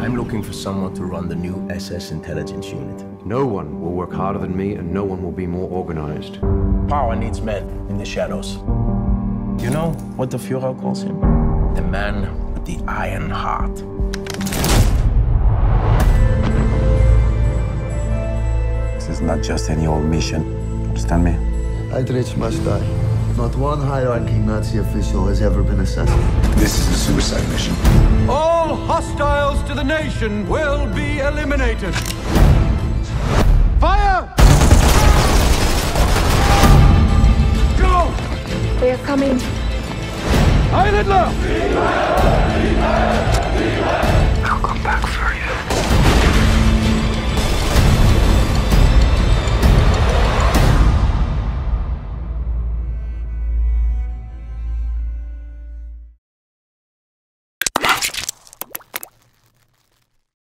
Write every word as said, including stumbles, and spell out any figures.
I'm looking for someone to run the new S S intelligence unit. No one will work harder than me, and no one will be more organized. Power needs men in the shadows. You know what the Führer calls him? The man with the iron heart. This is not just any old mission. Understand me? Heydrich must die. Not one high-ranking Nazi official has ever been assassinated. This is a suicide mission. All hostiles to the nation will be eliminated. Fire! Go! They are coming. Heil Hitler!